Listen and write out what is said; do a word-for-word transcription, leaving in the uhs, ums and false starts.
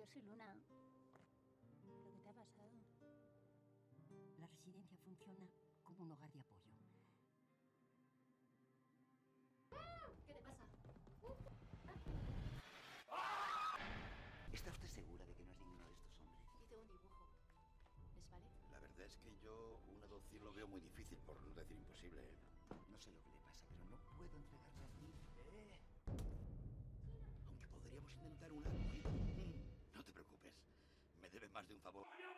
Yo soy Luna. ¿Pero qué te ha pasado? La residencia funciona como un hogar de apoyo. ¿Qué te pasa? ¿Está usted segura de que no es ninguno de estos hombres? Yo tengo un dibujo. ¿Les vale? La verdad es que yo una adopción lo veo muy difícil, por no decir imposible. No sé lo que le pasa, pero no puedo entregarle a ti. ¿Eh? Aunque podríamos intentar una acogida. No te preocupes, me debe más de un favor.